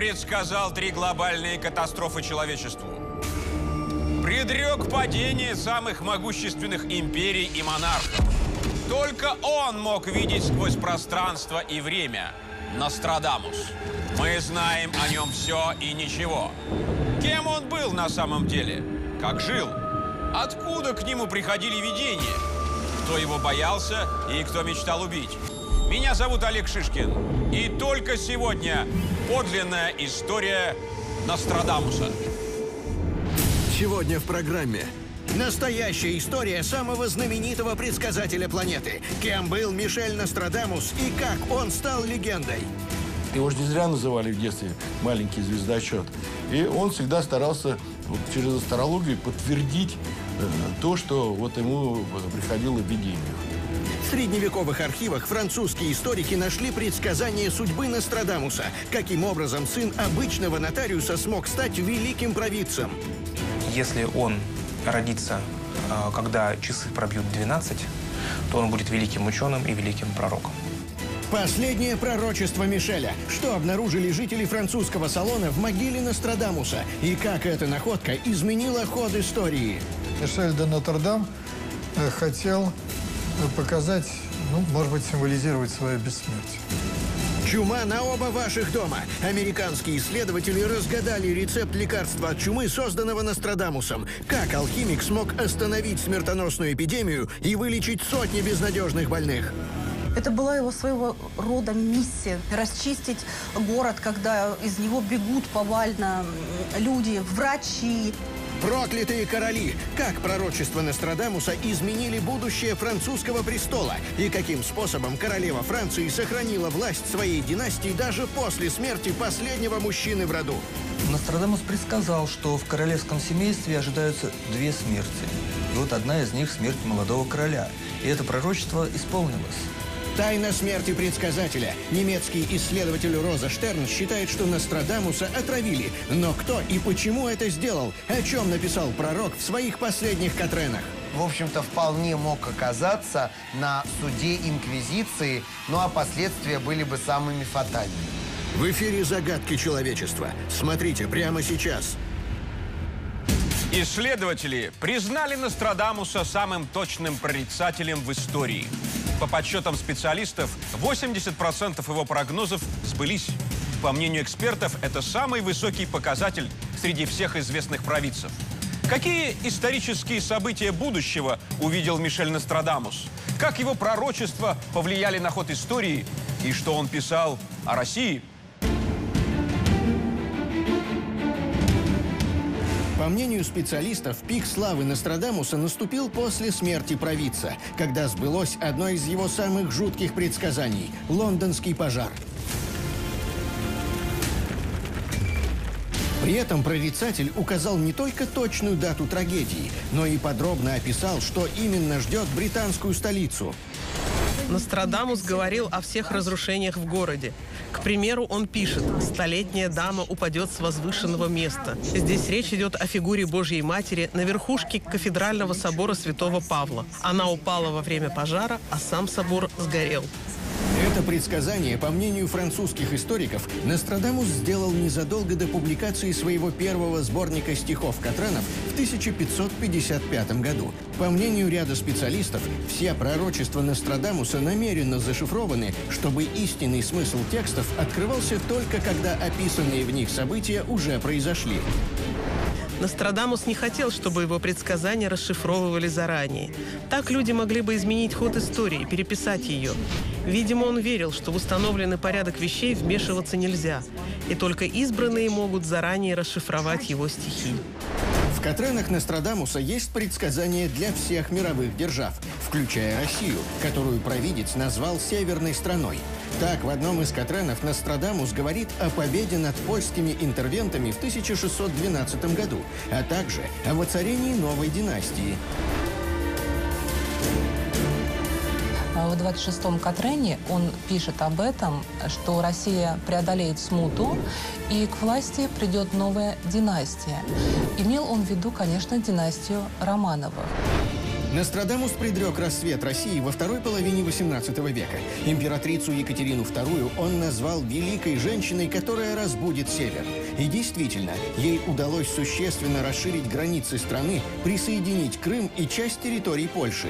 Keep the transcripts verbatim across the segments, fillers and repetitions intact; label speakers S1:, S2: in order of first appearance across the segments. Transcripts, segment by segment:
S1: предсказал три глобальные катастрофы человечеству. Предрек падение самых могущественных империй и монархов. Только он мог видеть сквозь пространство и время. Нострадамус. Мы знаем о нем все и ничего. Кем он был на самом деле? Как жил? Откуда к нему приходили видения? Кто его боялся и кто мечтал убить? Меня зовут Олег Шишкин. И только сегодня подлинная история Нострадамуса.
S2: Сегодня в программе настоящая история самого знаменитого предсказателя планеты. Кем был Мишель Нострадамус и как он стал легендой.
S3: Его же не зря называли в детстве маленький звездочет. И он всегда старался вот, через астрологию подтвердить э, то, что вот ему приходило в видениях.
S2: В средневековых архивах французские историки нашли предсказание судьбы Нострадамуса. Каким образом сын обычного нотариуса смог стать великим провидцем?
S4: Если он родится, когда часы пробьют двенадцать, то он будет великим ученым и великим пророком.
S2: Последнее пророчество Мишеля. Что обнаружили жители французского салона в могиле Нострадамуса? И как эта находка изменила ход истории?
S5: Мишель де Нотр-Дам хотел показать, ну, может быть, символизировать свое бессмертие.
S2: Чума на оба ваших дома. Американские исследователи разгадали рецепт лекарства от чумы, созданного Нострадамусом. Как алхимик смог остановить смертоносную эпидемию и вылечить сотни безнадежных больных?
S6: Это была его своего рода миссия – расчистить город, когда из него бегут повально люди, врачи.
S2: Проклятые короли! Как пророчества Нострадамуса изменили будущее французского престола? И каким способом королева Франции сохранила власть своей династии даже после смерти последнего мужчины в роду?
S7: Нострадамус предсказал, что в королевском семействе ожидаются две смерти. И вот одна из них – смерть молодого короля. И это пророчество исполнилось.
S2: Тайна смерти предсказателя. Немецкий исследователь Роза Штерн считает, что Нострадамуса отравили. Но кто и почему это сделал? О чем написал пророк в своих последних катренах?
S8: В общем-то, вполне мог оказаться на суде Инквизиции, ну а последствия были бы самыми фатальными.
S2: В эфире «Загадки человечества». Смотрите прямо сейчас.
S1: Исследователи признали Нострадамуса самым точным прорицателем в истории. По подсчетам специалистов, восемьдесят процентов его прогнозов сбылись. По мнению экспертов, это самый высокий показатель среди всех известных провидцев. Какие исторические события будущего увидел Мишель Нострадамус? Как его пророчества повлияли на ход истории? И что он писал о России?
S2: По мнению специалистов, пик славы Нострадамуса наступил после смерти провидца, когда сбылось одно из его самых жутких предсказаний – лондонский пожар. При этом прорицатель указал не только точную дату трагедии, но и подробно описал, что именно ждет британскую столицу.
S9: Нострадамус говорил о всех разрушениях в городе. К примеру, он пишет: «Столетняя дама упадет с возвышенного места». Здесь речь идет о фигуре Божьей Матери на верхушке кафедрального собора Святого Павла. Она упала во время пожара, а сам собор сгорел.
S2: Это предсказание, по мнению французских историков, Нострадамус сделал незадолго до публикации своего первого сборника стихов Катранов в тысяча пятьсот пятьдесят пятом году. По мнению ряда специалистов, все пророчества Нострадамуса намеренно зашифрованы, чтобы истинный смысл текстов открывался только когда описанные в них события уже произошли.
S9: Нострадамус не хотел, чтобы его предсказания расшифровывали заранее. Так люди могли бы изменить ход истории, переписать ее. Видимо, он верил, что в установленный порядок вещей вмешиваться нельзя, и только избранные могут заранее расшифровать его стихи.
S2: В Катренах Нострадамуса есть предсказания для всех мировых держав, включая Россию, которую провидец назвал «северной страной». Так, в одном из Катренов Нострадамус говорит о победе над польскими интервентами в тысяча шестьсот двенадцатом году, а также о воцарении новой династии.
S10: В двадцать шестом Катрене он пишет об этом, что Россия преодолеет смуту и к власти придет новая династия. Имел он в виду, конечно, династию Романовых.
S2: Нострадамус предрек рассвет России во второй половине восемнадцатого века. Императрицу Екатерину вторую он назвал великой женщиной, которая разбудит север. И действительно, ей удалось существенно расширить границы страны, присоединить Крым и часть территорий Польши.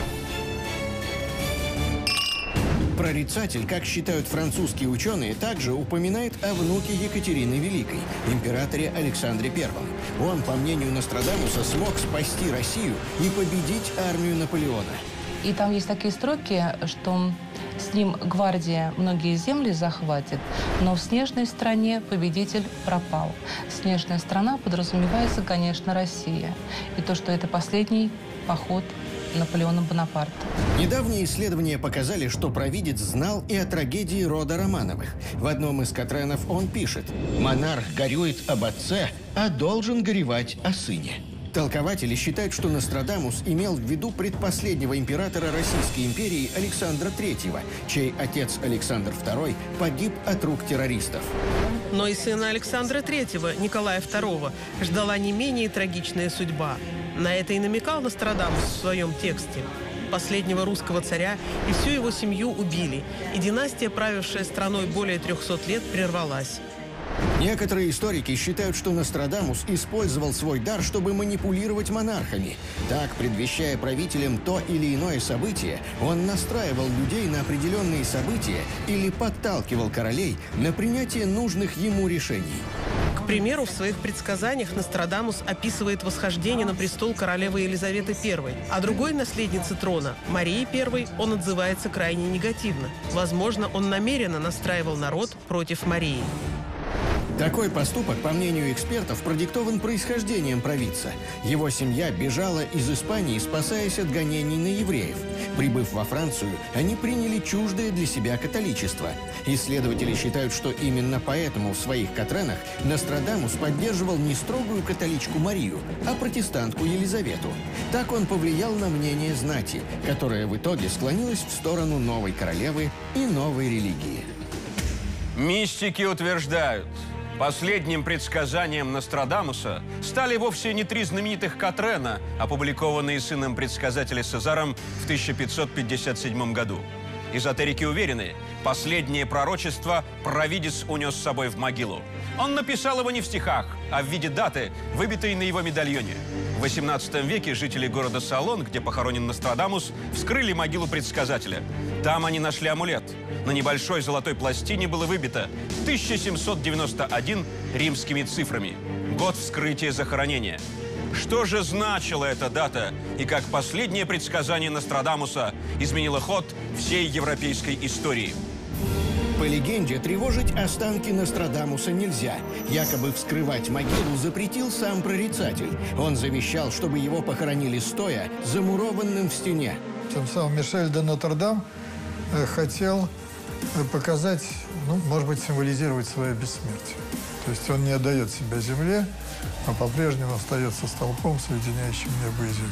S2: Прорицатель, как считают французские ученые, также упоминает о внуке Екатерины Великой, императоре Александре Первом. Он, по мнению Нострадамуса, смог спасти Россию и победить армию Наполеона.
S10: И там есть такие строки, что с ним гвардия многие земли захватит, но в снежной стране победитель пропал. Снежная страна подразумевается, конечно, Россия. И то, что это последний поход Наполеона Бонапарта.
S2: Недавние исследования показали, что провидец знал и о трагедии рода Романовых. В одном из катренов он пишет: «Монарх горюет об отце, а должен горевать о сыне». Толкователи считают, что Нострадамус имел в виду предпоследнего императора Российской империи Александра Третьего, чей отец Александр Второй погиб от рук террористов.
S9: Но и сына Александра Третьего, Николая Второго, ждала не менее трагичная судьба. На это и намекал Нострадамус в своем тексте. Последнего русского царя и всю его семью убили, и династия, правившая страной более трехсот лет, прервалась.
S2: Некоторые историки считают, что Нострадамус использовал свой дар, чтобы манипулировать монархами. Так, предвещая правителям то или иное событие, он настраивал людей на определенные события или подталкивал королей на принятие нужных ему решений.
S9: К примеру, в своих предсказаниях Нострадамус описывает восхождение на престол королевы Елизаветы Первой, а другой наследницы трона, Марии Первой, он отзывается крайне негативно. Возможно, он намеренно настраивал народ против Марии.
S2: Такой поступок, по мнению экспертов, продиктован происхождением провидца. Его семья бежала из Испании, спасаясь от гонений на евреев. Прибыв во Францию, они приняли чуждое для себя католичество. Исследователи считают, что именно поэтому в своих катренах Нострадамус поддерживал не строгую католичку Марию, а протестантку Елизавету. Так он повлиял на мнение знати, которая в итоге склонилась в сторону новой королевы и новой религии.
S1: Мистики утверждают, последним предсказанием Нострадамуса стали вовсе не три знаменитых катрена, опубликованные сыном предсказателя Сезаром в тысяча пятьсот пятьдесят седьмом году. Эзотерики уверены, последнее пророчество провидец унес с собой в могилу. Он написал его не в стихах, а в виде даты, выбитой на его медальоне. В восемнадцатом веке жители города Салон, где похоронен Нострадамус, вскрыли могилу предсказателя. Там они нашли амулет. На небольшой золотой пластине было выбито тысяча семьсот девяносто один римскими цифрами. Год вскрытия захоронения. Что же значила эта дата и как последнее предсказание Нострадамуса изменило ход всей европейской истории?
S2: По легенде, тревожить останки Нострадамуса нельзя. Якобы вскрывать могилу запретил сам прорицатель. Он завещал, чтобы его похоронили стоя, замурованным в стене.
S5: Тем самым Мишель де Нотр-Дам э, хотел э, показать, ну, может быть, символизировать свое бессмертие. То есть он не отдает себя земле, а по-прежнему остается столпом, соединяющим небо и землю.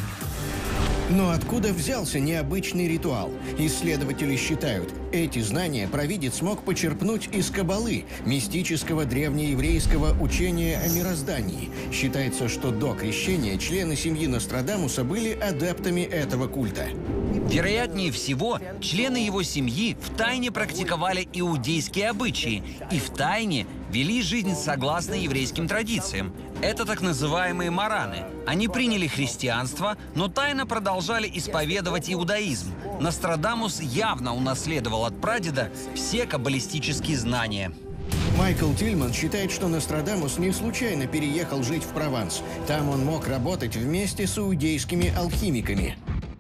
S2: Но откуда взялся необычный ритуал? Исследователи считают, эти знания провидец смог почерпнуть из Каббалы, мистического древнееврейского учения о мироздании. Считается, что до крещения члены семьи Нострадамуса были адептами этого культа.
S11: Вероятнее всего, члены его семьи втайне практиковали иудейские обычаи и втайне вели жизнь согласно еврейским традициям. Это так называемые мараны. Они приняли христианство, но тайно продолжали исповедовать иудаизм. Нострадамус явно унаследовал от прадеда все каббалистические знания.
S2: Майкл Тильман считает, что Нострадамус не случайно переехал жить в Прованс. Там он мог работать вместе с иудейскими алхимиками.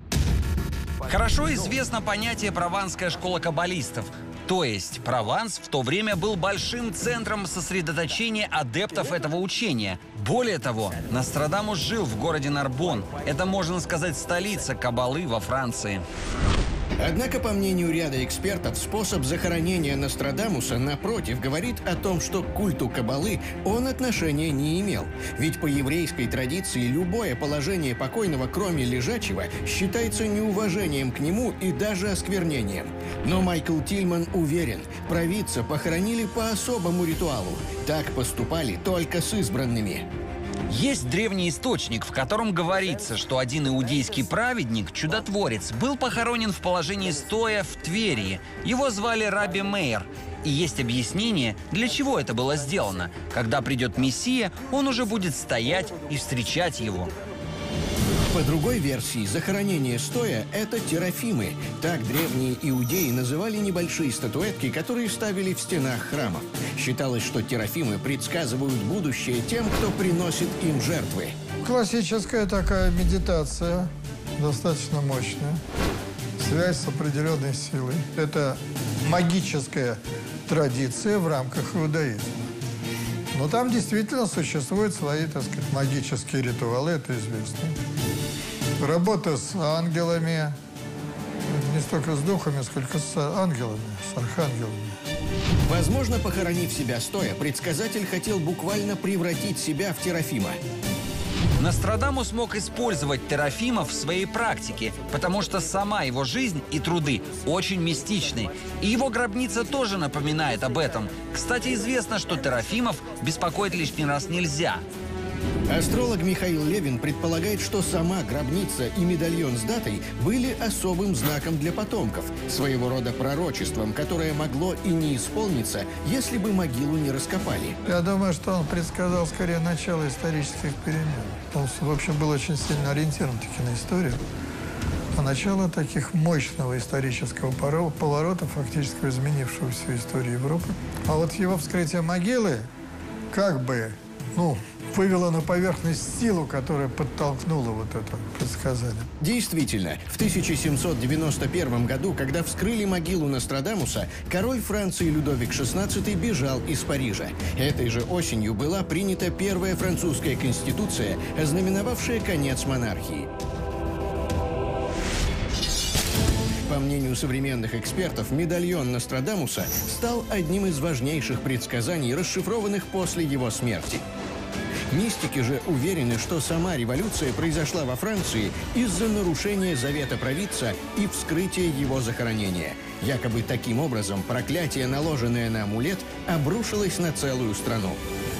S11: Хорошо известно понятие «прованская школа каббалистов». То есть Прованс в то время был большим центром сосредоточения адептов этого учения. Более того, Нострадамус жил в городе Нарбон. Это, можно сказать, столица каббалы во Франции.
S2: Однако, по мнению ряда экспертов, способ захоронения Нострадамуса, напротив, говорит о том, что к культу Каббалы он отношения не имел. Ведь по еврейской традиции любое положение покойного, кроме лежачего, считается неуважением к нему и даже осквернением. Но Майкл Тильман уверен, провидца похоронили по особому ритуалу. Так поступали только с избранными.
S11: Есть древний источник, в котором говорится, что один иудейский праведник, чудотворец, был похоронен в положении стоя в Твери. Его звали Раби Мейер. И есть объяснение, для чего это было сделано. Когда придет Мессия, он уже будет стоять и встречать его.
S2: По другой версии, захоронение стоя – это терафимы. Так древние иудеи называли небольшие статуэтки, которые ставили в стенах храмов. Считалось, что терафимы предсказывают будущее тем, кто приносит им жертвы.
S5: Классическая такая медитация, достаточно мощная. Связь с определенной силой. Это магическая традиция в рамках иудаизма. Но там действительно существуют свои, так сказать, магические ритуалы, это известно. Работа с ангелами, не столько с духами, сколько с ангелами, с архангелами.
S2: Возможно, похоронив себя стоя, предсказатель хотел буквально превратить себя в терафима.
S11: Нострадамус мог использовать терафимов в своей практике, потому что сама его жизнь и труды очень мистичны. И его гробница тоже напоминает об этом. Кстати, известно, что терафимов беспокоить лишний раз нельзя.
S2: Астролог Михаил Левин предполагает, что сама гробница и медальон с датой были особым знаком для потомков, своего рода пророчеством, которое могло и не исполниться, если бы могилу не раскопали.
S5: Я думаю, что он предсказал скорее начало исторических перемен. Он, в общем, был очень сильно ориентирован таки на историю. А начало таких мощного исторического поворота, фактически изменившего всю историю Европы. А вот его вскрытие могилы как бы, ну, вывела на поверхность силу, которая подтолкнула вот это предсказание.
S2: Действительно, в тысяча семьсот девяносто первом году, когда вскрыли могилу Нострадамуса, король Франции Людовик шестнадцатый бежал из Парижа. Этой же осенью была принята первая французская конституция, ознаменовавшая конец монархии. По мнению современных экспертов, медальон Нострадамуса стал одним из важнейших предсказаний, расшифрованных после его смерти. Мистики же уверены, что сама революция произошла во Франции из-за нарушения завета провидца и вскрытия его захоронения. Якобы таким образом проклятие, наложенное на амулет, обрушилось на целую страну.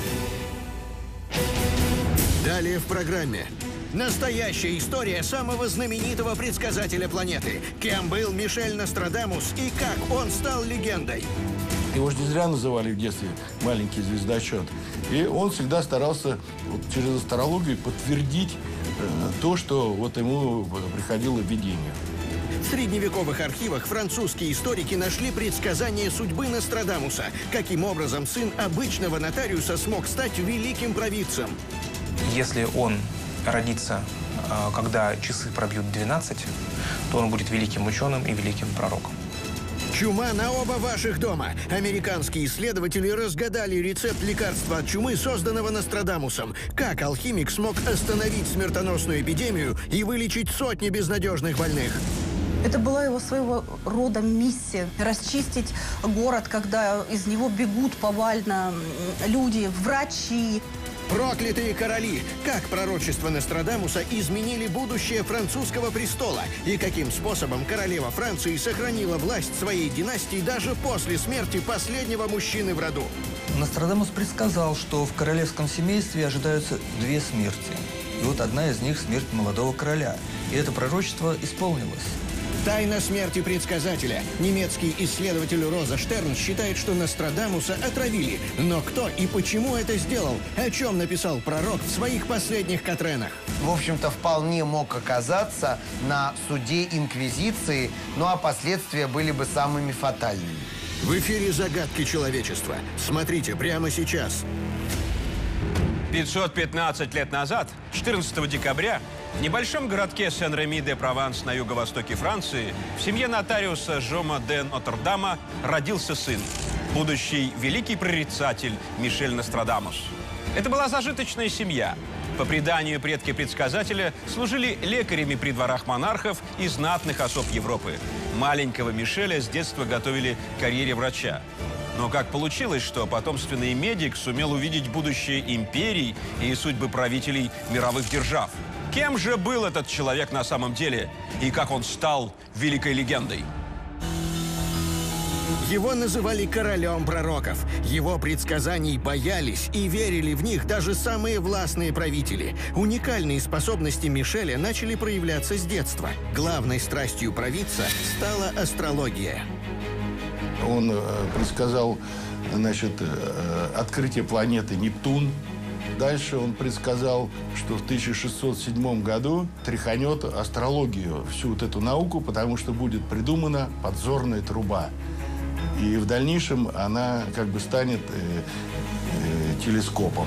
S2: Далее в программе. Настоящая история самого знаменитого предсказателя планеты. Кем был Мишель Нострадамус и как он стал легендой.
S3: Его же не зря называли в детстве маленький звездочет. И он всегда старался вот, через астрологию подтвердить э, то, что вот ему приходило в видение.
S2: В средневековых архивах французские историки нашли предсказание судьбы Нострадамуса. Каким образом сын обычного нотариуса смог стать великим провидцем?
S4: Если он родится, когда часы пробьют двенадцать, то он будет великим ученым и великим пророком.
S2: Чума на оба ваших дома. Американские исследователи разгадали рецепт лекарства от чумы, созданного Нострадамусом. Как алхимик смог остановить смертоносную эпидемию и вылечить сотни безнадежных больных?
S6: Это была его своего рода миссия – расчистить город, когда из него бегут повально люди, врачи.
S2: Проклятые короли! Как пророчества Нострадамуса изменили будущее французского престола? И каким способом королева Франции сохранила власть своей династии даже после смерти последнего мужчины в роду?
S7: Нострадамус предсказал, что в королевском семействе ожидаются две смерти. И вот одна из них – смерть молодого короля. И это пророчество исполнилось.
S2: Тайна смерти предсказателя. Немецкий исследователь Роза Штерн считает, что Нострадамуса отравили. Но кто и почему это сделал? О чем написал пророк в своих последних Катренах?
S8: В общем-то, вполне мог оказаться на суде Инквизиции, ну а последствия были бы самыми фатальными.
S2: В эфире «Загадки человечества». Смотрите прямо сейчас.
S1: пятьсот пятнадцать лет назад, четырнадцатого декабря, в небольшом городке Сен-Реми-де-Прованс на юго-востоке Франции в семье нотариуса Жома де Нотр-Дама родился сын, будущий великий прорицатель Мишель Нострадамус. Это была зажиточная семья. По преданию, предки предсказателя служили лекарями при дворах монархов и знатных особ Европы. Маленького Мишеля с детства готовили к карьере врача. Но как получилось, что потомственный медик сумел увидеть будущее империй и судьбы правителей мировых держав? Кем же был этот человек на самом деле? И как он стал великой легендой?
S2: Его называли королем пророков. Его предсказаний боялись и верили в них даже самые властные правители. Уникальные способности Мишеля начали проявляться с детства. Главной страстью провидца стала астрология.
S3: Он э, предсказал, значит, э, открытие планеты Нептун. Дальше он предсказал, что в тысяча шестьсот седьмом году тряханет астрологию, всю вот эту науку, потому что будет придумана подзорная труба. И в дальнейшем она как бы станет э, э, телескопом.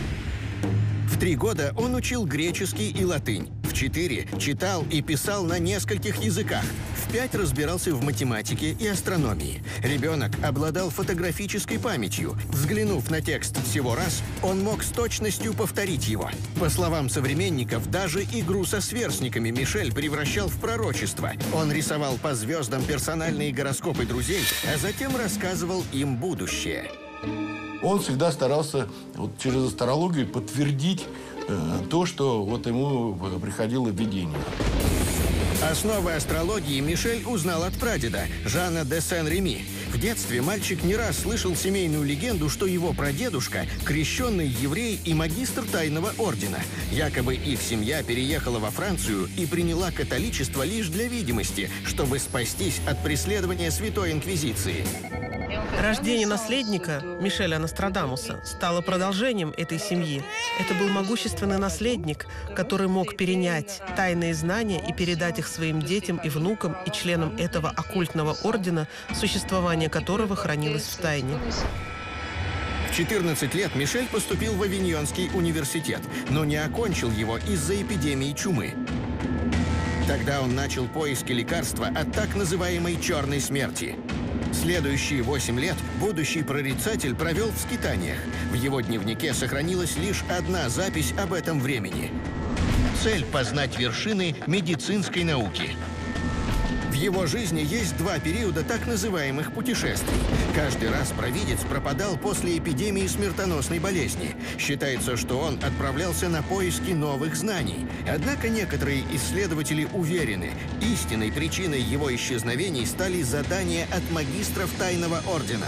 S2: В три года он учил греческий и латынь. В четыре читал и писал на нескольких языках. В пять разбирался в математике и астрономии. Ребенок обладал фотографической памятью. Взглянув на текст всего раз, он мог с точностью повторить его. По словам современников, даже игру со сверстниками Мишель превращал в пророчество. Он рисовал по звездам персональные гороскопы друзей, а затем рассказывал им будущее.
S3: Он всегда старался вот, через астрологию подтвердить э, то, что вот ему приходило в видение.
S2: Основы астрологии Мишель узнал от прадеда, Жана де Сен-Реми. В детстве мальчик не раз слышал семейную легенду, что его прадедушка – крещенный еврей и магистр тайного ордена. Якобы их семья переехала во Францию и приняла католичество лишь для видимости, чтобы спастись от преследования Святой Инквизиции.
S9: Рождение наследника Мишеля Нострадамуса стало продолжением этой семьи. Это был могущественный наследник, который мог перенять тайные знания и передать их своим детям и внукам и членам этого оккультного ордена, существование которого хранилось в тайне.
S2: В четырнадцать лет Мишель поступил в Авиньонский университет, но не окончил его из-за эпидемии чумы. Тогда он начал поиски лекарства от так называемой «черной смерти». Следующие восемь лет будущий прорицатель провел в скитаниях. В его дневнике сохранилась лишь одна запись об этом времени. Цель – познать вершины медицинской науки. В его жизни есть два периода так называемых путешествий. Каждый раз провидец пропадал после эпидемии смертоносной болезни. Считается, что он отправлялся на поиски новых знаний. Однако некоторые исследователи уверены, истинной причиной его исчезновений стали задания от магистров тайного ордена.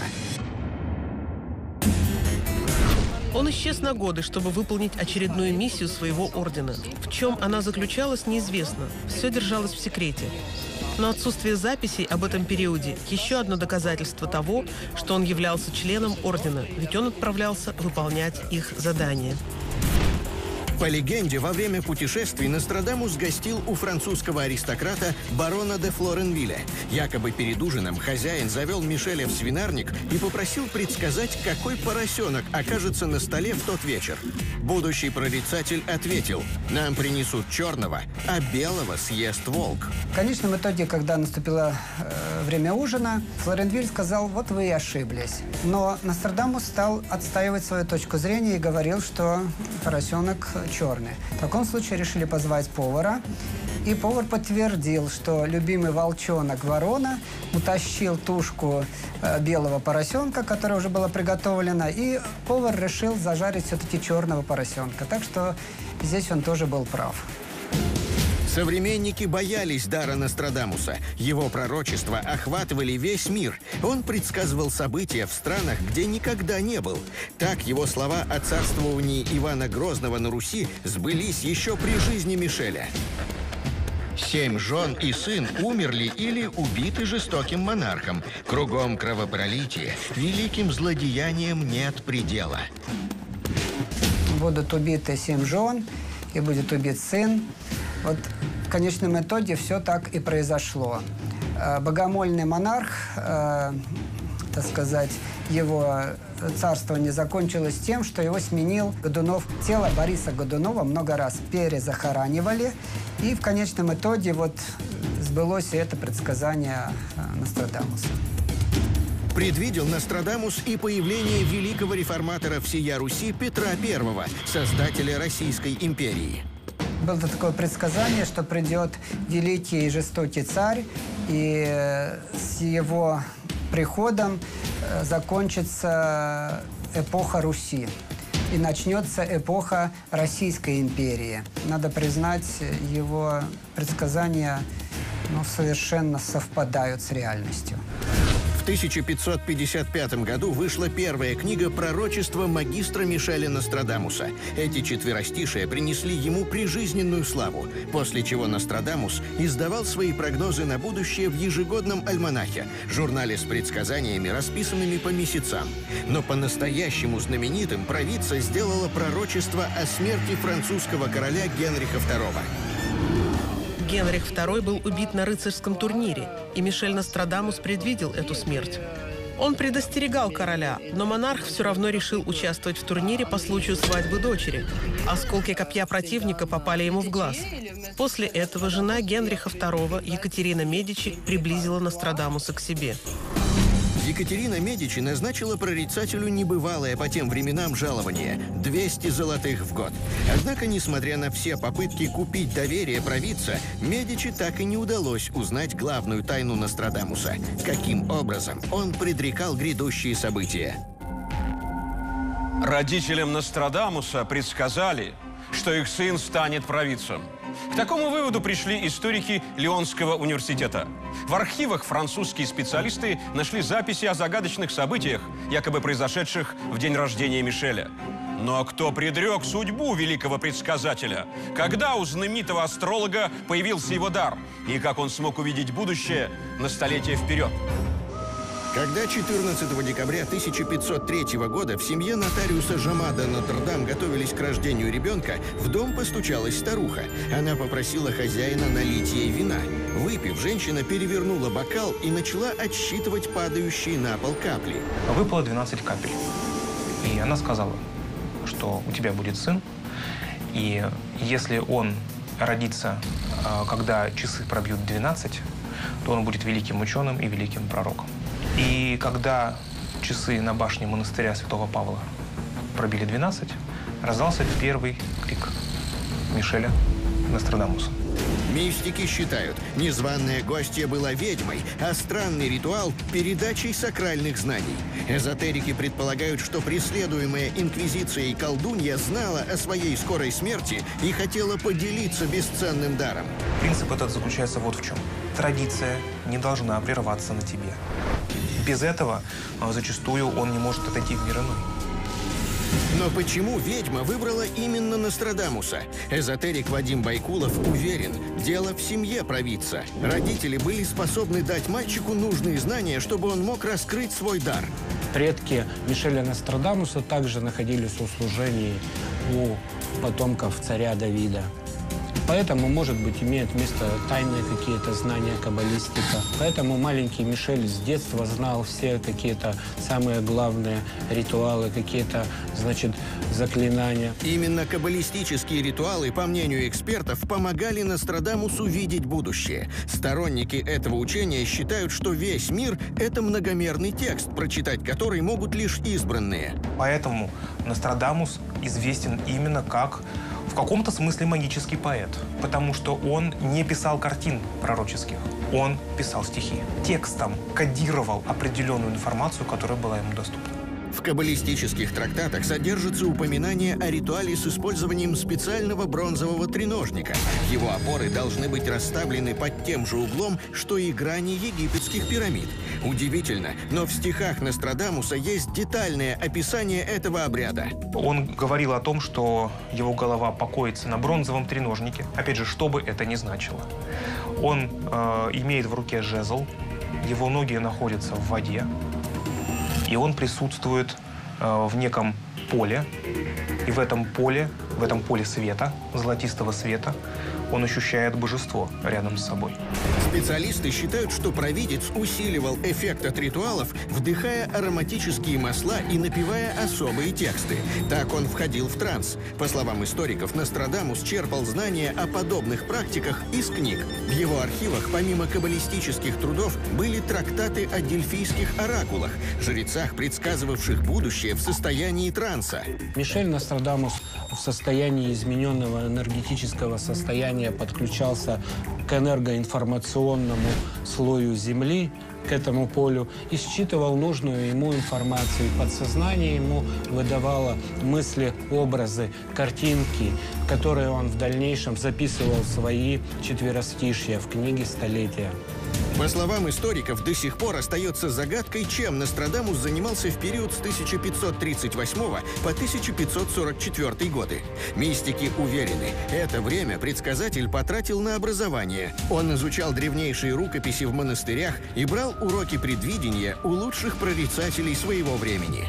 S9: Он исчез на годы, чтобы выполнить очередную миссию своего ордена. В чем она заключалась, неизвестно. Все держалось в секрете. Но отсутствие записей об этом периоде – еще одно доказательство того, что он являлся членом ордена, ведь он отправлялся выполнять их задания.
S2: По легенде, во время путешествий Нострадамус гостил у французского аристократа барона де Флоренвилля. Якобы перед ужином хозяин завел Мишеля в свинарник и попросил предсказать, какой поросенок окажется на столе в тот вечер. Будущий прорицатель ответил: «Нам принесут черного, а белого съест волк».
S12: В конечном итоге, когда наступило э, время ужина, Флоренвиль сказал: вот вы и ошиблись. Но Нострадамус стал отстаивать свою точку зрения и говорил, что поросенок черный. В таком случае решили позвать повара. И повар подтвердил, что любимый волчонок ворона утащил тушку э, белого поросенка, которая уже была приготовлена, и повар решил зажарить все-таки черного поросенка. Так что здесь он тоже был прав.
S2: Современники боялись дара Нострадамуса. Его пророчества охватывали весь мир. Он предсказывал события в странах, где никогда не был. Так его слова о царствовании Ивана Грозного на Руси сбылись еще при жизни Мишеля. Семь жен и сын умерли или убиты жестоким монархом. Кругом кровопролитие. Великим злодеянием нет предела.
S12: Будут убиты семь жен, и будет убит сын. Вот в конечном итоге все так и произошло. Богомольный монарх, э, так сказать, его царствование закончилось тем, что его сменил Годунов. Тело Бориса Годунова много раз перезахоранивали, и в конечном итоге вот сбылось это предсказание Нострадамуса.
S2: Предвидел Нострадамус и появление великого реформатора всея Руси Петра Первого, создателя Российской империи.
S12: Было такое предсказание, что придет великий и жестокий царь, и с его приходом закончится эпоха Руси. И начнется эпоха Российской империи. Надо признать, его предсказания ну, совершенно совпадают с реальностью.
S2: В В тысяча пятьсот пятьдесят пятом году вышла первая книга «Пророчество магистра Мишеля Нострадамуса». Эти четверостишия принесли ему прижизненную славу, после чего Нострадамус издавал свои прогнозы на будущее в ежегодном альманахе, журнале с предсказаниями, расписанными по месяцам. Но по-настоящему знаменитым провидца сделала пророчество о смерти французского короля Генриха второго.
S9: Генрих второй был убит на рыцарском турнире, и Мишель Нострадамус предвидел эту смерть. Он предостерегал короля, но монарх все равно решил участвовать в турнире по случаю свадьбы дочери. Осколки копья противника попали ему в глаз. После этого жена Генриха второго, Екатерина Медичи, приблизила Нострадамуса к себе.
S2: Екатерина Медичи назначила прорицателю небывалое по тем временам жалование – двести золотых в год. Однако, несмотря на все попытки купить доверие провидца, Медичи так и не удалось узнать главную тайну Нострадамуса – каким образом он предрекал грядущие события.
S1: Родителям Нострадамуса предсказали, что их сын станет провидцем. К такому выводу пришли историки Лионского университета. В архивах французские специалисты нашли записи о загадочных событиях, якобы произошедших в день рождения Мишеля. Но кто предрек судьбу великого предсказателя? Когда у знаменитого астролога появился его дар? И как он смог увидеть будущее на столетие вперед?
S2: Когда четырнадцатого декабря тысяча пятьсот третьего года в семье нотариуса Жама де Нотр-Дам готовились к рождению ребенка, в дом постучалась старуха. Она попросила хозяина налить ей вина. Выпив, женщина перевернула бокал и начала отсчитывать падающие на пол капли.
S4: Выпало двенадцать капель. И она сказала, что у тебя будет сын, и если он родится, когда часы пробьют двенадцать, то он будет великим ученым и великим пророком. И когда часы на башне монастыря Святого Павла пробили двенадцать, раздался первый крик Мишеля Нострадамуса.
S2: Мистики считают, незваная гостья была ведьмой, а странный ритуал – передачей сакральных знаний. Эзотерики предполагают, что преследуемая инквизицией колдунья знала о своей скорой смерти и хотела поделиться бесценным даром.
S4: Принцип этот заключается вот в чем. Традиция не должна прерваться на тебе. Без этого зачастую он не может отойти в мир иной.
S2: Но почему ведьма выбрала именно Нострадамуса? Эзотерик Вадим Байкулов уверен, дело в семье провидца. Родители были способны дать мальчику нужные знания, чтобы он мог раскрыть свой дар.
S13: Предки Мишеля Нострадамуса также находились в услужении у потомков царя Давида. Поэтому, может быть, имеют место тайные какие-то знания, каббалистика. Поэтому маленький Мишель с детства знал все какие-то самые главные ритуалы, какие-то, значит, заклинания.
S2: Именно каббалистические ритуалы, по мнению экспертов, помогали Нострадамусу видеть будущее. Сторонники этого учения считают, что весь мир – это многомерный текст, прочитать который могут лишь избранные.
S4: Поэтому Нострадамус известен именно как в каком-то смысле магический поэт, потому что он не писал картин пророческих, он писал стихи. Текстом кодировал определенную информацию, которая была ему доступна.
S2: В каббалистических трактатах содержится упоминание о ритуале с использованием специального бронзового треножника. Его опоры должны быть расставлены под тем же углом, что и грани египетских пирамид. Удивительно, но в стихах Нострадамуса есть детальное описание этого обряда.
S4: Он говорил о том, что его голова покоится на бронзовом треножнике. Опять же, что бы это ни значило. Он э, имеет в руке жезл, его ноги находятся в воде. И он присутствует э, в неком поле, и в этом поле, в этом поле света, золотистого света, он ощущает божество рядом с собой.
S2: Специалисты считают, что провидец усиливал эффект от ритуалов, вдыхая ароматические масла и напевая особые тексты. Так он входил в транс. По словам историков, Нострадамус черпал знания о подобных практиках из книг. В его архивах, помимо каббалистических трудов, были трактаты о дельфийских оракулах, жрецах, предсказывавших будущее в состоянии транса.
S13: Мишель Нострадамус в состоянии измененного энергетического состояния подключался к энергоинформационному слою Земли, к этому полю, и считывал нужную ему информацию. Подсознание ему выдавало мысли, образы, картинки, которые он в дальнейшем записывал в свои четверостишья в книге «Столетия».
S2: По словам историков, до сих пор остается загадкой, чем Нострадамус занимался в период с тысяча пятьсот тридцать восьмого по тысяча пятьсот сорок четвёртый годы. Мистики уверены, это время предсказатель потратил на образование. Он изучал древнейшие рукописи в монастырях и брал уроки предвидения у лучших прорицателей своего времени.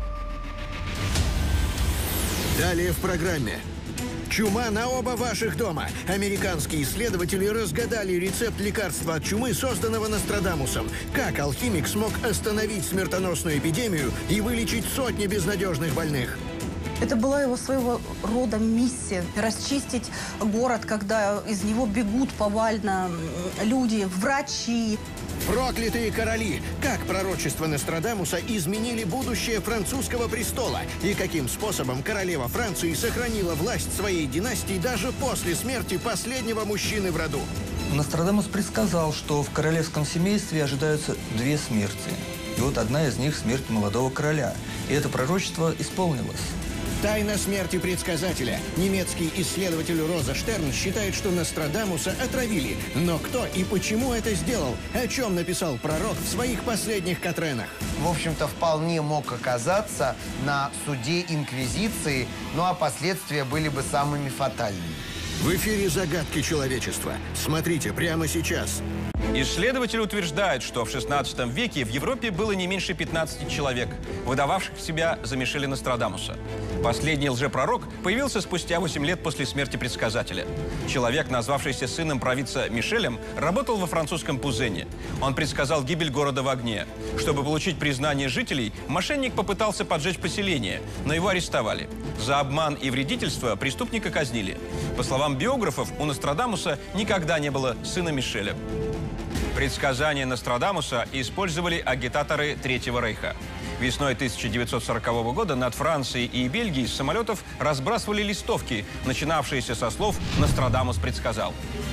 S2: Далее в программе. Чума на оба ваших дома. Американские исследователи разгадали рецепт лекарства от чумы, созданного Нострадамусом. Как алхимик смог остановить смертоносную эпидемию и вылечить сотни безнадежных больных?
S6: Это была его своего рода миссия – расчистить город, когда из него бегут повально люди, врачи.
S2: Проклятые короли! Как пророчества Нострадамуса изменили будущее французского престола? И каким способом королева Франции сохранила власть своей династии даже после смерти последнего мужчины в роду?
S7: Нострадамус предсказал, что в королевском семействе ожидаются две смерти. И вот одна из них – смерть молодого короля. И это пророчество исполнилось.
S2: Тайна смерти предсказателя. Немецкий исследователь Роза Штерн считает, что Нострадамуса отравили. Но кто и почему это сделал? О чем написал пророк в своих последних Катренах?
S8: В общем-то, вполне мог оказаться на суде Инквизиции, ну а последствия были бы самыми фатальными.
S2: В эфире «Загадки человечества». Смотрите прямо сейчас.
S1: Исследователи утверждают, что в шестнадцатом веке в Европе было не меньше пятнадцати человек, выдававших себя за Мишеля Нострадамуса. Последний лжепророк появился спустя восемь лет после смерти предсказателя. Человек, назвавшийся сыном провидца Мишелем, работал во французском Пузене. Он предсказал гибель города в огне. Чтобы получить признание жителей, мошенник попытался поджечь поселение, но его арестовали. За обман и вредительство преступника казнили. По словам биографов, у Нострадамуса никогда не было сына Мишеля. Предсказания Нострадамуса использовали агитаторы Третьего Рейха. Весной тысяча девятьсот сорокового года над Францией и Бельгией с самолетов разбрасывали листовки, начинавшиеся со слов «Нострадамус предсказал».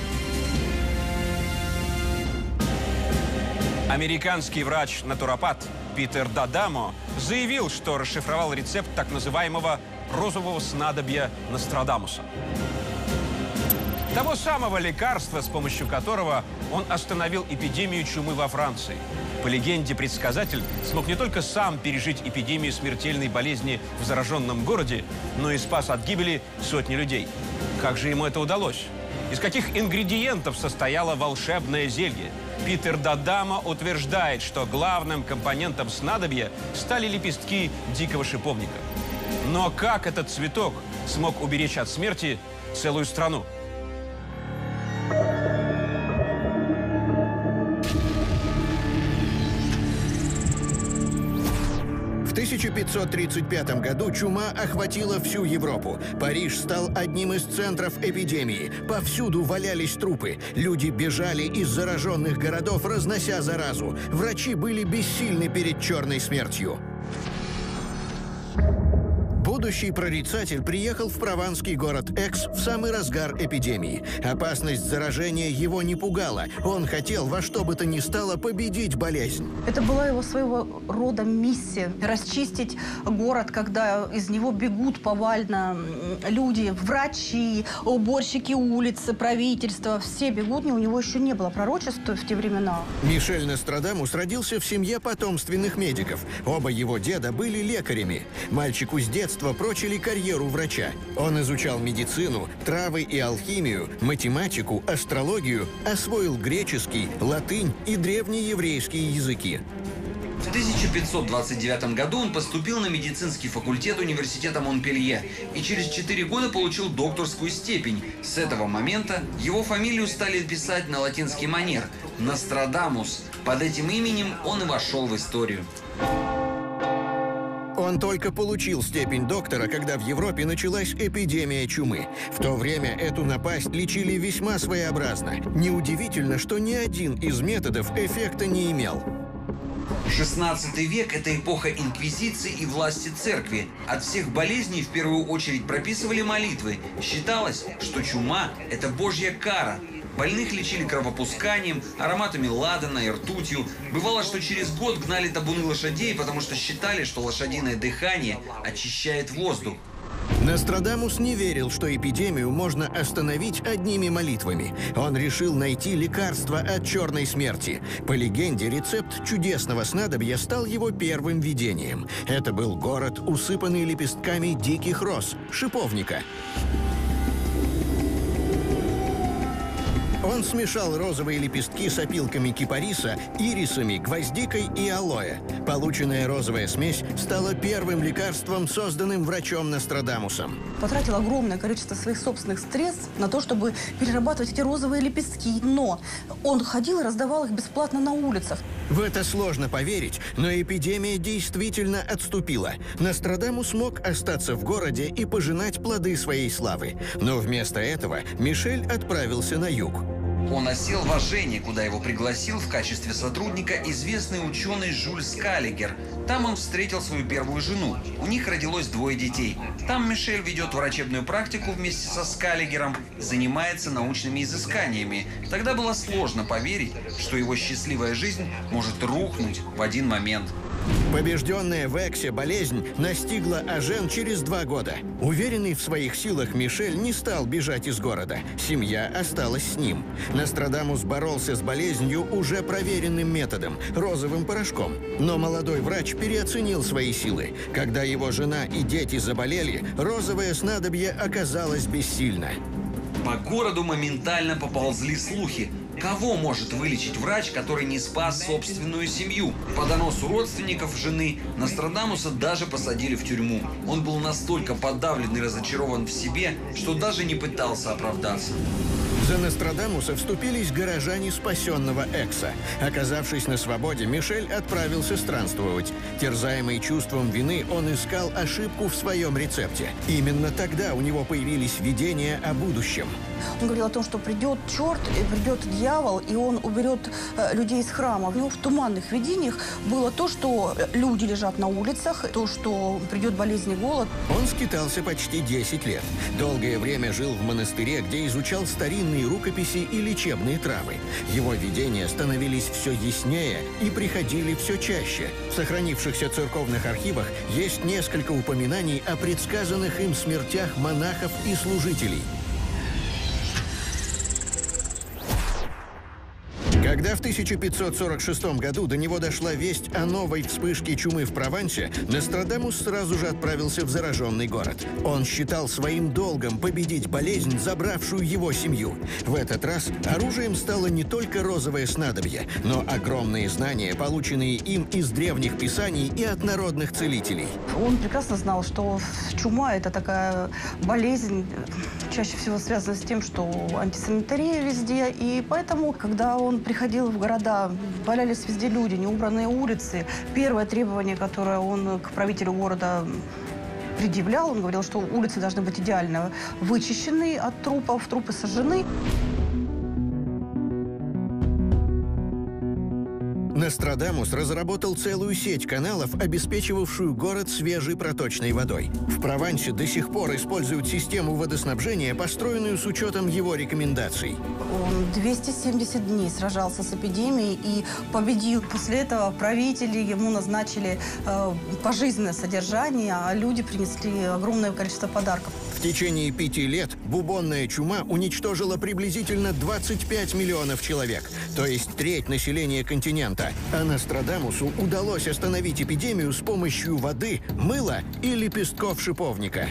S1: Американский врач-натуропат Питер Дадамо заявил, что расшифровал рецепт так называемого розового снадобья Нострадамуса. Того самого лекарства, с помощью которого он остановил эпидемию чумы во Франции. По легенде, предсказатель смог не только сам пережить эпидемию смертельной болезни в зараженном городе, но и спас от гибели сотни людей. Как же ему это удалось? Из каких ингредиентов состояло волшебное зелье? Питер Дадамо утверждает, что главным компонентом снадобья стали лепестки дикого шиповника. Но как этот цветок смог уберечь от смерти целую страну?
S2: В тысяча пятьсот тридцать пятом году чума охватила всю Европу. Париж стал одним из центров эпидемии. Повсюду валялись трупы. Люди бежали из зараженных городов, разнося заразу. Врачи были бессильны перед черной смертью. Будущий прорицатель приехал в прованский город Экс в самый разгар эпидемии. Опасность заражения его не пугала. Он хотел во что бы то ни стало победить болезнь.
S6: Это была его своего рода миссия – расчистить город, когда из него бегут повально люди, врачи, уборщики улицы, правительство. Все бегут, у него еще не было пророчества в те времена.
S2: Мишель Нострадамус родился в семье потомственных медиков. Оба его деда были лекарями. Мальчику с детства прочили карьеру врача. Он изучал медицину, травы и алхимию, математику, астрологию, освоил греческий, латынь и древнееврейские языки.
S11: В тысяча пятьсот двадцать девятом году он поступил на медицинский факультет университета Монпелье и через четыре года получил докторскую степень. С этого момента его фамилию стали писать на латинский манер – Нострадамус. Под этим именем он и вошел в историю.
S2: Он только получил степень доктора, когда в Европе началась эпидемия чумы. В то время эту напасть лечили весьма своеобразно. Неудивительно, что ни один из методов эффекта не имел.
S11: шестнадцатый век – это эпоха инквизиции и власти церкви. От всех болезней в первую очередь прописывали молитвы. Считалось, что чума – это божья кара. Больных лечили кровопусканием, ароматами ладана и ртутью. Бывало, что через год гнали табуны лошадей, потому что считали, что лошадиное дыхание очищает воздух.
S2: Нострадамус не верил, что эпидемию можно остановить одними молитвами. Он решил найти лекарство от черной смерти. По легенде, рецепт чудесного снадобья стал его первым видением. Это был город, усыпанный лепестками диких роз, шиповника. Он смешал розовые лепестки с опилками кипариса, ирисами, гвоздикой и алоэ. Полученная розовая смесь стала первым лекарством, созданным врачом Нострадамусом.
S6: Потратил огромное количество своих собственных средств на то, чтобы перерабатывать эти розовые лепестки. Но он ходил и раздавал их бесплатно на улицах.
S2: В это сложно поверить, но эпидемия действительно отступила. Нострадамус смог остаться в городе и пожинать плоды своей славы. Но вместо этого Мишель отправился на юг.
S11: Он осел в Ажене, куда его пригласил в качестве сотрудника известный ученый Жюль Скаллигер. Там он встретил свою первую жену. У них родилось двое детей. Там Мишель ведет врачебную практику вместе со Скаллигером, занимается научными изысканиями. Тогда было сложно поверить, что его счастливая жизнь может рухнуть в один момент.
S2: Побежденная в Эксе болезнь настигла Ажен через два года. Уверенный в своих силах Мишель не стал бежать из города. Семья осталась с ним. Нострадамус боролся с болезнью уже проверенным методом – розовым порошком. Но молодой врач переоценил свои силы. Когда его жена и дети заболели, розовое снадобье оказалось бессильно.
S11: По городу моментально поползли слухи. Кого может вылечить врач, который не спас собственную семью? По доносу родственников жены Нострадамуса даже посадили в тюрьму. Он был настолько подавлен и разочарован в себе, что даже не пытался оправдаться.
S2: За Нострадамуса вступились горожане спасенного Экса. Оказавшись на свободе, Мишель отправился странствовать. Терзаемый чувством вины, он искал ошибку в своем рецепте. Именно тогда у него появились видения о будущем.
S6: Он говорил о том, что придет черт, придет дьявол, и он уберет э, людей из храма. У него в туманных видениях было то, что люди лежат на улицах, то, что придет болезнь и голод.
S2: Он скитался почти десять лет. Долгое время жил в монастыре, где изучал старинные рукописи и лечебные травы. Его видения становились все яснее и приходили все чаще. В сохранившихся церковных архивах есть несколько упоминаний о предсказанных им смертях монахов и служителей. Когда в тысяча пятьсот сорок шестом году до него дошла весть о новой вспышке чумы в Провансе, Нострадамус сразу же отправился в зараженный город. Он считал своим долгом победить болезнь, забравшую его семью. В этот раз оружием стало не только розовое снадобье, но огромные знания, полученные им из древних писаний и от народных целителей.
S6: Он прекрасно знал, что чума – это такая болезнь, чаще всего связана с тем, что антисанитария везде, и поэтому, когда он приходил в города, валялись везде люди, неубранные улицы. Первое требование, которое он к правителю города предъявлял, он говорил, что улицы должны быть идеально вычищены от трупов, трупы сожжены.
S2: Нострадамус разработал целую сеть каналов, обеспечивавшую город свежей проточной водой. В Провансе до сих пор используют систему водоснабжения, построенную с учетом его рекомендаций.
S6: Он двести семьдесят дней сражался с эпидемией и победил. После этого правители ему назначили э, пожизненное содержание, а люди принесли огромное количество подарков.
S2: В течение пяти лет бубонная чума уничтожила приблизительно двадцать пять миллионов человек, то есть треть населения континента. А Нострадамусу удалось остановить эпидемию с помощью воды, мыла и лепестков шиповника.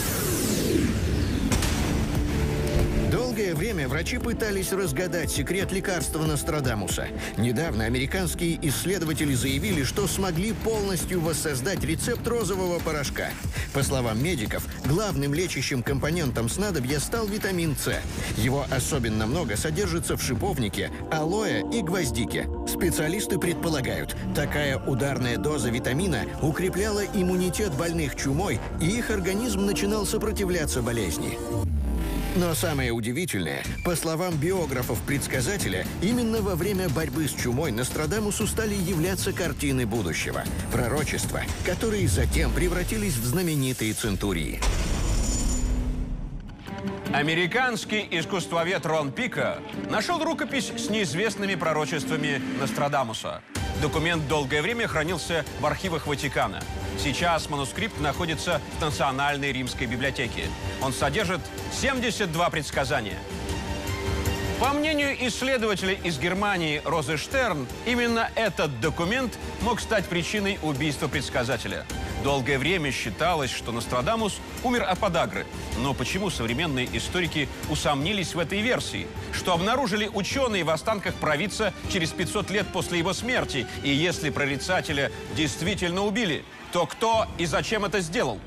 S2: Долгое время врачи пытались разгадать секрет лекарства Нострадамуса. Недавно американские исследователи заявили, что смогли полностью воссоздать рецепт розового порошка. По словам медиков, главным лечащим компонентом снадобья стал витамин С. Его особенно много содержится в шиповнике, алоэ и гвоздике. Специалисты предполагают, такая ударная доза витамина укрепляла иммунитет больных чумой, и их организм начинал сопротивляться болезни. Но самое удивительное, по словам биографов-предсказателя, именно во время борьбы с чумой Нострадамусу стали являться картины будущего. Пророчества, которые затем превратились в знаменитые центурии.
S1: Американский искусствовед Рон Пика нашел рукопись с неизвестными пророчествами Нострадамуса. Документ долгое время хранился в архивах Ватикана. Сейчас манускрипт находится в Национальной римской библиотеке. Он содержит семьдесят два предсказания. По мнению исследователей из Германии Розы Штерн, именно этот документ мог стать причиной убийства предсказателя. Долгое время считалось, что Нострадамус умер от подагры. Но почему современные историки усомнились в этой версии? Что обнаружили ученые в останках провидца через пятьсот лет после его смерти? И если прорицателя действительно убили, то кто и зачем это сделал?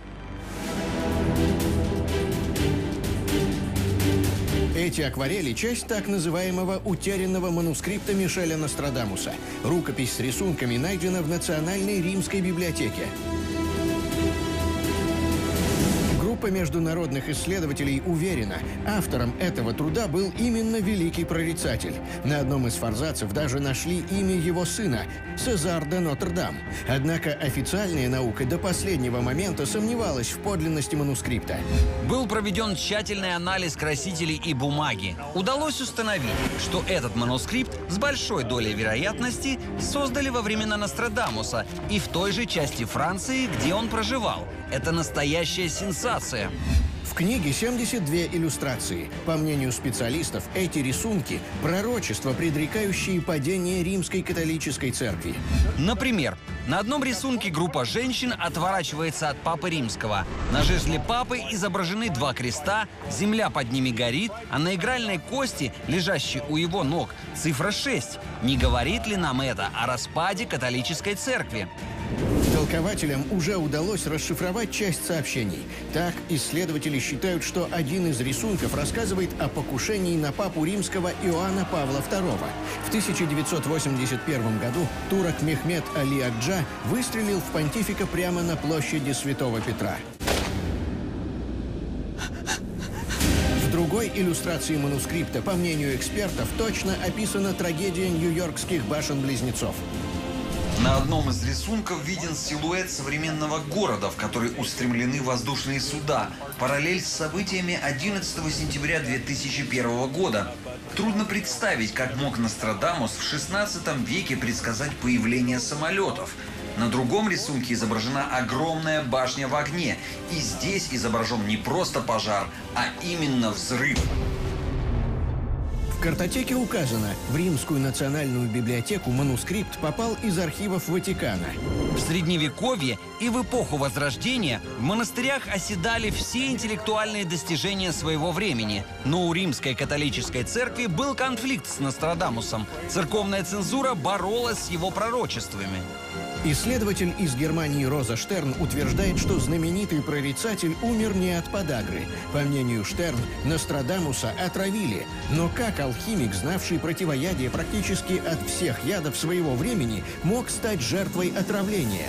S2: Эти акварели – часть так называемого утерянного манускрипта Мишеля Нострадамуса. Рукопись с рисунками найдена в Национальной римской библиотеке. Группа международных исследователей уверена, автором этого труда был именно великий прорицатель. На одном из форзацев даже нашли имя его сына – Сезар де Нотр-Дам. Однако официальная наука до последнего момента сомневалась в подлинности манускрипта.
S11: Был проведен тщательный анализ красителей и бумаги. Удалось установить, что этот манускрипт с большой долей вероятности создали во времена Нострадамуса и в той же части Франции, где он проживал. Это настоящая сенсация.
S2: В книге семьдесят две иллюстрации. По мнению специалистов, эти рисунки – пророчества, предрекающие падение Римской католической церкви.
S11: Например, на одном рисунке группа женщин отворачивается от Папы Римского. На жезле Папы изображены два креста, земля под ними горит, а на игральной кости, лежащей у его ног, цифра шесть. Не говорит ли нам это о распаде католической церкви?
S2: Толкователям уже удалось расшифровать часть сообщений. Так, исследователи считают, что один из рисунков рассказывает о покушении на папу римского Иоанна Павла второго. В тысяча девятьсот восемьдесят первом году турок Мехмед Али Акджа выстрелил в понтифика прямо на площади Святого Петра. В другой иллюстрации манускрипта, по мнению экспертов, точно описана трагедия нью-йоркских башен-близнецов.
S14: На одном из рисунков виден силуэт современного города, в который устремлены воздушные суда. Параллель с событиями одиннадцатого сентября две тысячи первого года. Трудно представить, как мог Нострадамус в шестнадцатом веке предсказать появление самолетов. На другом рисунке изображена огромная башня в огне. И здесь изображен не просто пожар, а именно взрыв.
S2: В картотеке указано, в Римскую национальную библиотеку манускрипт попал из архивов Ватикана.
S11: В Средневековье и в эпоху Возрождения в монастырях оседали все интеллектуальные достижения своего времени. Но у Римской католической церкви был конфликт с Нострадамусом. Церковная цензура боролась с его пророчествами.
S2: Исследователь из Германии Роза Штерн утверждает, что знаменитый прорицатель умер не от подагры. По мнению Штерн, Нострадамуса отравили. Но как алхимик, знавший противоядие практически от всех ядов своего времени, мог стать жертвой отравления?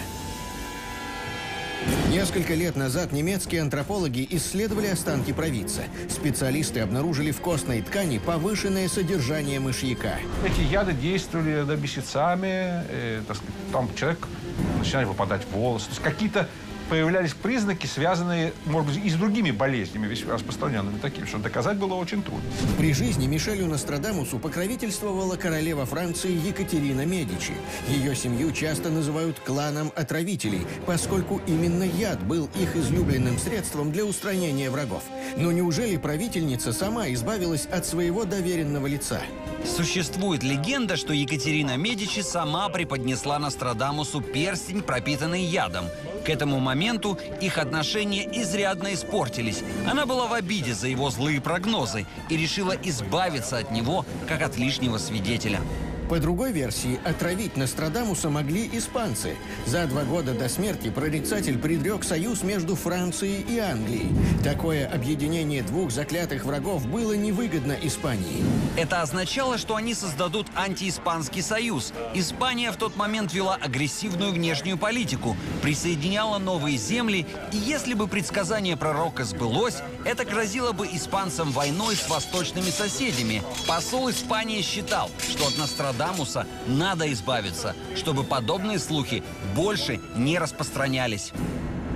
S2: Несколько лет назад немецкие антропологи исследовали останки провидца. Специалисты обнаружили в костной ткани повышенное содержание мышьяка.
S15: Эти яды действовали да, месяцами, э, так сказать, там человек начинали выпадать волосы. То есть какие-то появлялись признаки, связанные, может быть, и с другими болезнями, весьма распространенными такими, что доказать было очень трудно.
S2: При жизни Мишелю Нострадамусу покровительствовала королева Франции Екатерина Медичи. Ее семью часто называют кланом отравителей, поскольку именно яд был их излюбленным средством для устранения врагов. Но неужели правительница сама избавилась от своего доверенного лица?
S11: Существует легенда, что Екатерина Медичи сама преподнесла Нострадамусу перстень, пропитанный ядом. К этому моменту их отношения изрядно испортились. Она была в обиде за его злые прогнозы и решила избавиться от него, как от лишнего свидетеля.
S2: По другой версии, отравить Нострадамуса могли испанцы. За два года до смерти прорицатель предрек союз между Францией и Англией. Такое объединение двух заклятых врагов было невыгодно Испании.
S11: Это означало, что они создадут антииспанский союз. Испания в тот момент вела агрессивную внешнюю политику, присоединяла новые земли, и если бы предсказание пророка сбылось, это грозило бы испанцам войной с восточными соседями. Посол Испании считал, что от Нострадамуса Нострадамуса надо избавиться, чтобы подобные слухи больше не распространялись.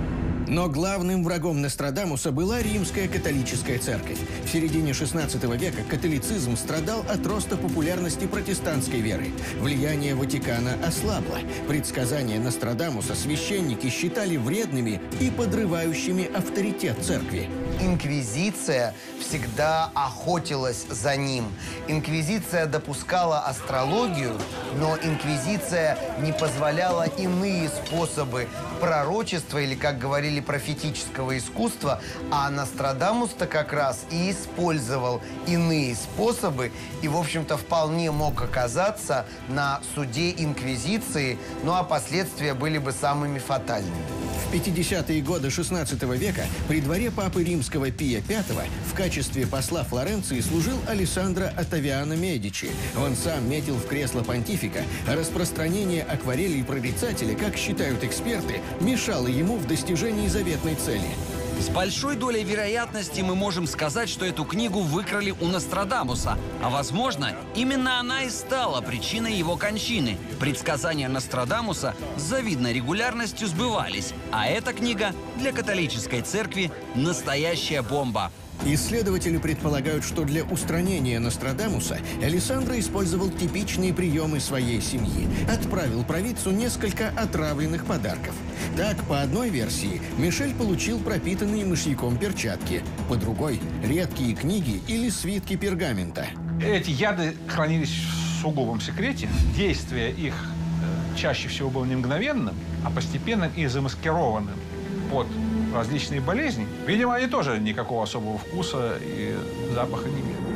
S2: Но главным врагом Нострадамуса была римская католическая церковь. В середине шестнадцатого века католицизм страдал от роста популярности протестантской веры. Влияние Ватикана ослабло. Предсказания Нострадамуса священники считали вредными и подрывающими авторитет церкви.
S8: Инквизиция всегда охотилась за ним. Инквизиция допускала астрологию, но инквизиция не позволяла иные способы пророчества или, как говорили, профетического искусства, а Нострадамус-то как раз и использовал иные способы и, в общем-то, вполне мог оказаться на суде инквизиции, ну а последствия были бы самыми фатальными.
S2: В пятидесятые годы шестнадцатого века при дворе папы римского Пия пятого в качестве посла Флоренции служил Алессандро Оттавиано Медичи. Он сам метил в кресло понтифика, а распространение акварелей прорицателя, как считают эксперты, мешало ему в достижении заветной цели.
S11: С большой долей вероятности мы можем сказать, что эту книгу выкрали у Нострадамуса. А возможно, именно она и стала причиной его кончины. Предсказания Нострадамуса с завидной регулярностью сбывались. А эта книга для католической церкви настоящая бомба.
S2: Исследователи предполагают, что для устранения Нострадамуса Алессандро использовал типичные приемы своей семьи. Отправил провидцу несколько отравленных подарков. Так, по одной версии, Мишель получил пропитанные мышьяком перчатки, по другой – редкие книги или свитки пергамента.
S15: Эти яды хранились в сугубом секрете. Действие их э, чаще всего было не мгновенным, а постепенным и замаскированным под различные болезни. Видимо, они тоже никакого особого вкуса и запаха не имели.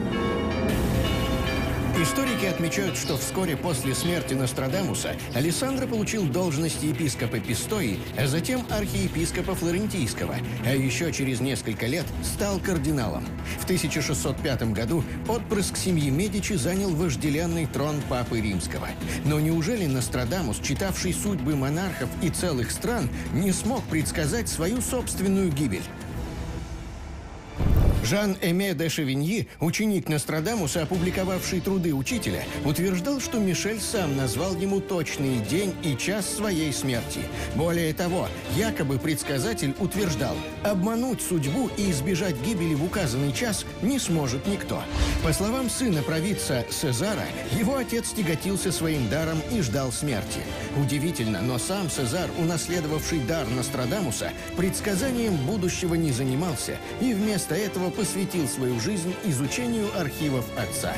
S2: Историки отмечают, что вскоре после смерти Нострадамуса Алессандро получил должность епископа Пистои, а затем архиепископа Флорентийского, а еще через несколько лет стал кардиналом. В тысяча шестьсот пятом году отпрыск семьи Медичи занял вожделенный трон папы Римского. Но неужели Нострадамус, читавший судьбы монархов и целых стран, не смог предсказать свою собственную гибель? Жан-Эме де Шевиньи, ученик Нострадамуса, опубликовавший труды учителя, утверждал, что Мишель сам назвал ему точный день и час своей смерти. Более того, якобы предсказатель утверждал, обмануть судьбу и избежать гибели в указанный час не сможет никто. По словам сына провидца Сезара, его отец тяготился своим даром и ждал смерти. Удивительно, но сам Сезар, унаследовавший дар Нострадамуса, предсказанием будущего не занимался и вместо этого посвятил свою жизнь изучению архивов отца.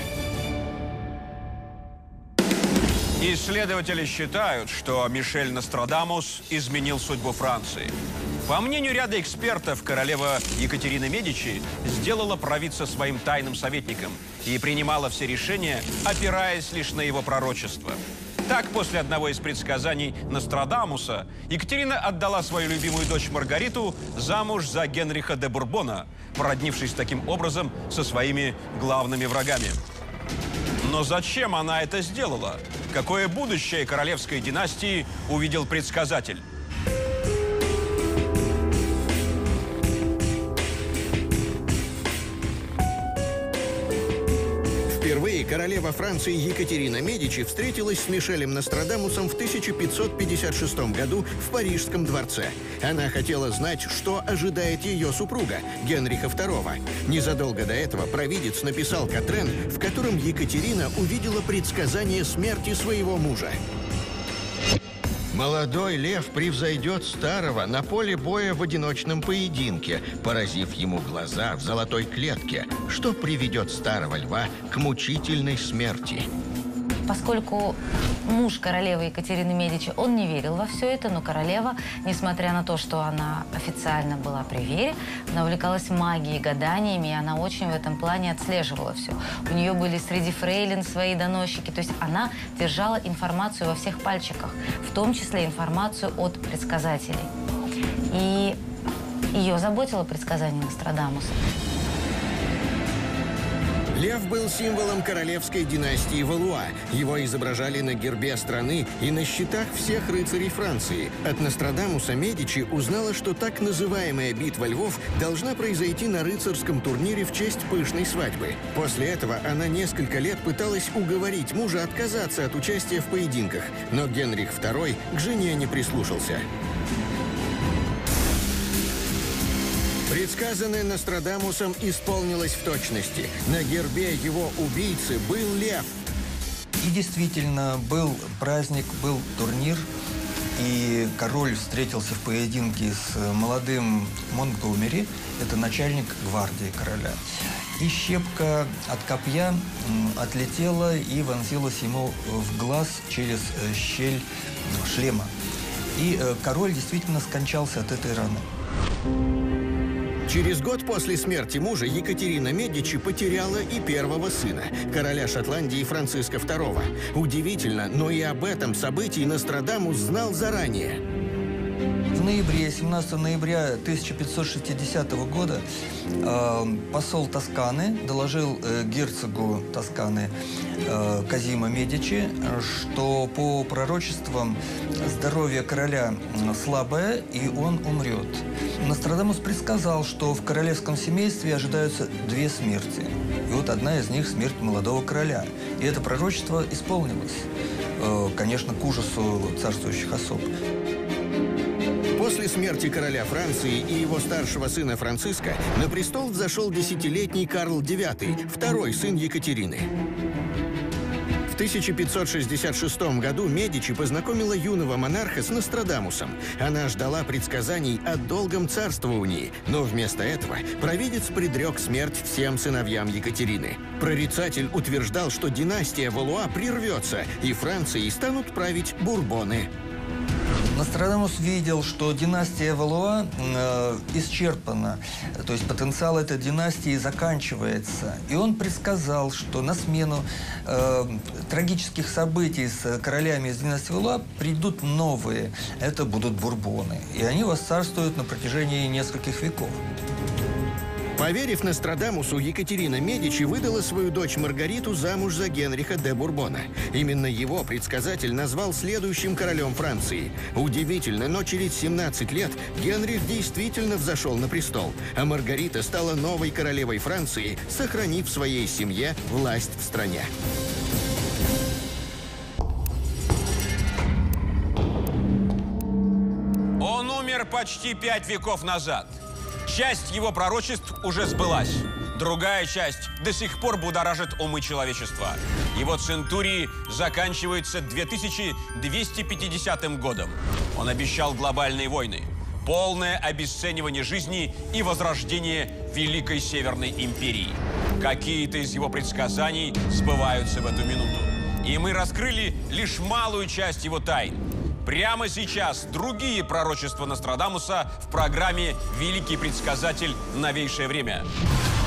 S1: Исследователи считают, что Мишель Нострадамус изменил судьбу Франции. По мнению ряда экспертов, королева Екатерина Медичи сделала провидца своим тайным советником и принимала все решения, опираясь лишь на его пророчество. Так, после одного из предсказаний Нострадамуса, Екатерина отдала свою любимую дочь Маргариту замуж за Генриха де Бурбона, породнившись таким образом со своими главными врагами. Но зачем она это сделала? Какое будущее королевской династии увидел предсказатель?
S2: Впервые королева Франции Екатерина Медичи встретилась с Мишелем Нострадамусом в тысяча пятьсот пятьдесят шестом году в Парижском дворце. Она хотела знать, что ожидает ее супруга, Генриха второго. Незадолго до этого провидец написал Катрен, в котором Екатерина увидела предсказание смерти своего мужа. Молодой лев превзойдет старого на поле боя в одиночном поединке, поразив ему глаза в золотой клетке, что приведет старого льва к мучительной смерти.
S16: Поскольку муж королевы Екатерины Медичи, он не верил во все это, но королева, несмотря на то, что она официально была при вере, она увлекалась магией, гаданиями, и она очень в этом плане отслеживала все. У нее были среди фрейлин свои доносчики, то есть она держала информацию во всех пальчиках, в том числе информацию от предсказателей. И ее заботило предсказание Нострадамуса.
S2: Лев был символом королевской династии Валуа. Его изображали на гербе страны и на щитах всех рыцарей Франции. От Нострадамуса Медичи узнала, что так называемая битва львов должна произойти на рыцарском турнире в честь пышной свадьбы. После этого она несколько лет пыталась уговорить мужа отказаться от участия в поединках, но Генрих второй к жене не прислушался. Предсказанное Нострадамусом исполнилось в точности. На гербе его убийцы был лев.
S7: И действительно, был праздник, был турнир, и король встретился в поединке с молодым Монтгомери, это начальник гвардии короля. И щепка от копья отлетела и вонзилась ему в глаз через щель шлема. И король действительно скончался от этой раны.
S2: Через год после смерти мужа Екатерина Медичи потеряла и первого сына, короля Шотландии Франциска второго. Удивительно, но и об этом событии Нострадамус знал заранее.
S7: В ноябре, семнадцатого ноября тысяча пятьсот шестидесятого года э, посол Тосканы доложил э, герцогу Тосканы э, Казимо Медичи, что по пророчествам здоровье короля слабое, и он умрет. Нострадамус предсказал, что в королевском семействе ожидаются две смерти. И вот одна из них – смерть молодого короля. И это пророчество исполнилось, э, конечно, к ужасу царствующих особ.
S2: После смерти короля Франции и его старшего сына Франциска на престол взошел десятилетний Карл девятый, второй сын Екатерины. В тысяча пятьсот шестьдесят шестом году Медичи познакомила юного монарха с Нострадамусом. Она ждала предсказаний о долгом царствовании, но вместо этого провидец предрек смерть всем сыновьям Екатерины. Прорицатель утверждал, что династия Валуа прервется, и Францией станут править бурбоны.
S7: Нострадамус видел, что династия Валуа э, исчерпана, то есть потенциал этой династии заканчивается. И он предсказал, что на смену э, трагических событий с королями из династии Валуа придут новые. Это будут бурбоны. И они восцарствуют на протяжении нескольких веков.
S2: Поверив Нострадамусу, Екатерина Медичи выдала свою дочь Маргариту замуж за Генриха де Бурбона. Именно его предсказатель назвал следующим королем Франции. Удивительно, но через семнадцать лет Генрих действительно взошел на престол, а Маргарита стала новой королевой Франции, сохранив в своей семье власть в стране.
S1: Он умер почти пять веков назад. Часть его пророчеств уже сбылась. Другая часть до сих пор будоражит умы человечества. Его центурии заканчиваются две тысячи двести пятидесятым годом. Он обещал глобальные войны, полное обесценивание жизни и возрождение Великой Северной империи. Какие-то из его предсказаний сбываются в эту минуту. И мы раскрыли лишь малую часть его тайн. Прямо сейчас другие пророчества Нострадамуса в программе «Великий предсказатель. Новейшее время».